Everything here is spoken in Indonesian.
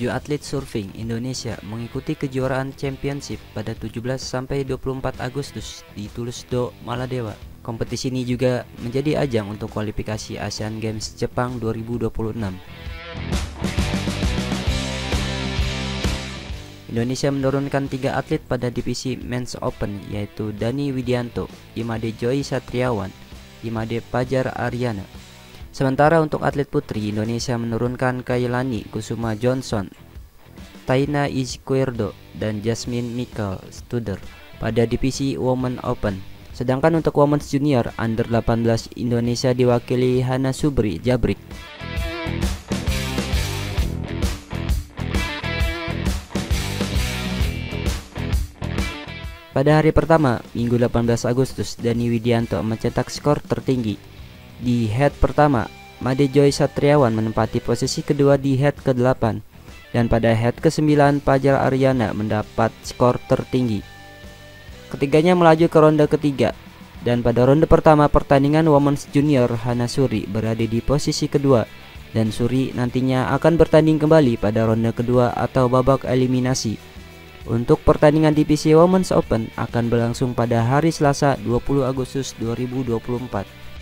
7 atlet surfing Indonesia mengikuti kejuaraan championship pada 17-24 Agustus di Tulus-do, Maladewa. Kompetisi ini juga menjadi ajang untuk kualifikasi Asian Games Jepang 2026. Indonesia menurunkan 3 atlet pada divisi Men's Open, yaitu Dani Widianto, Imade Joy Satriawan, Imade Fajar Aryana. Sementara untuk atlet putri, Indonesia menurunkan Kailani Kusuma Johnson, Taina Izquierdo, dan Jasmine Michael Studer pada divisi Women Open. Sedangkan untuk Women's Junior Under 18, Indonesia diwakili Hana Subri Jabrik. Pada hari pertama, Minggu 18 Agustus, Dani Widianto mencetak skor tertinggi. Di head pertama, Made Joy Satriawan menempati posisi kedua di head ke-8, dan pada head ke-9 Fajar Aryana mendapat skor tertinggi. Ketiganya melaju ke ronde ketiga, dan pada ronde pertama pertandingan Women's Junior, Hana Suri berada di posisi kedua, dan Suri nantinya akan bertanding kembali pada ronde kedua atau babak eliminasi. Untuk pertandingan divisi Women's Open akan berlangsung pada hari Selasa 20 Agustus 2024.